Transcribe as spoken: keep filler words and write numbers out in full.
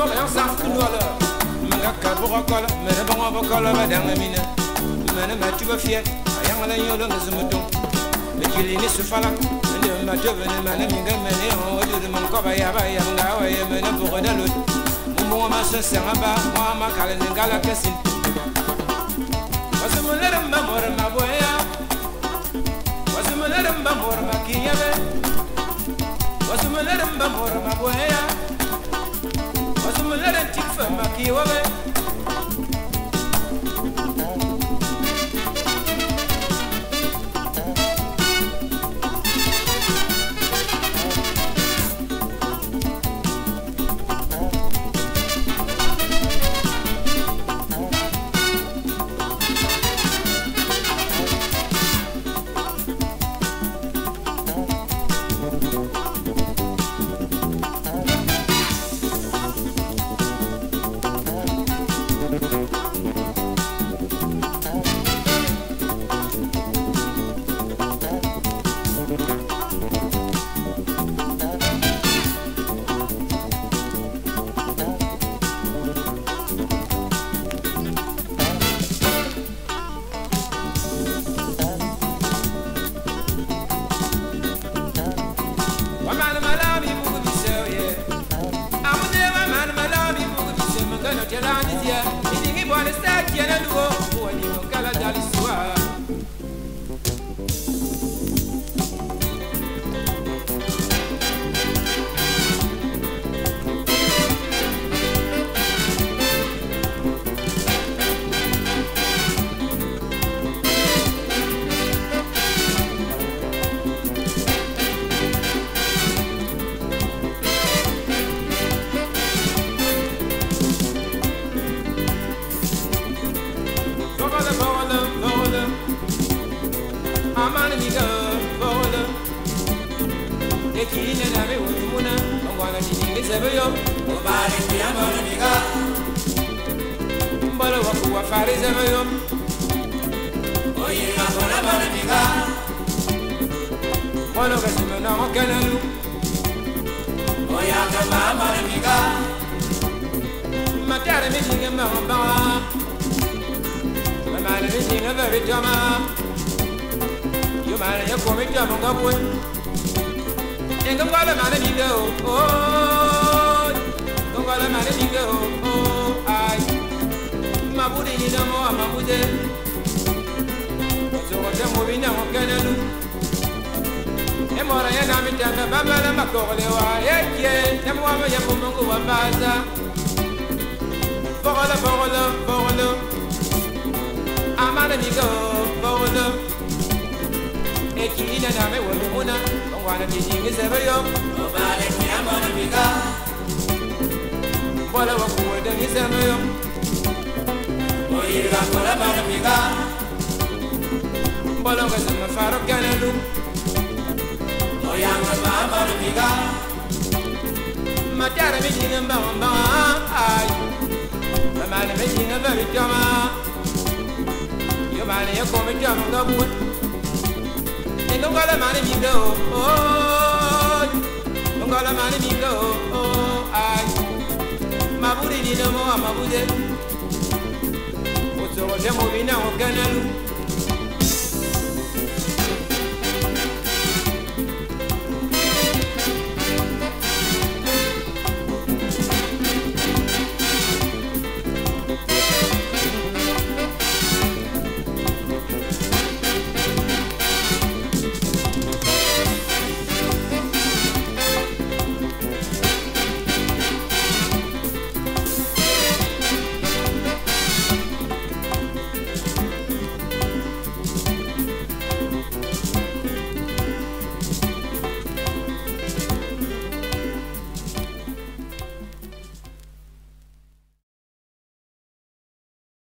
mo yang sa ku no la nga ka bo ko la me ne bo bo ko la ba dang mi ne me ne ma tu ba fie ayang la yo lo ngazumuto me kili ni su fala ne ma to ne ma ne mi ga me ne o du man ko ba ya ba ya nga wa ye me ne bo ko da lo mo ma se se ba mo ma ka le ngala kesin wasu mo le ma mo ma bo ya wasu mo le ma mo ma ki ya be wasu mo le ma mo ma bo ya wasu mo le tik fa ma ki wa be Mabudi ni no mo amabude. Ozo je mo bina o kanalu.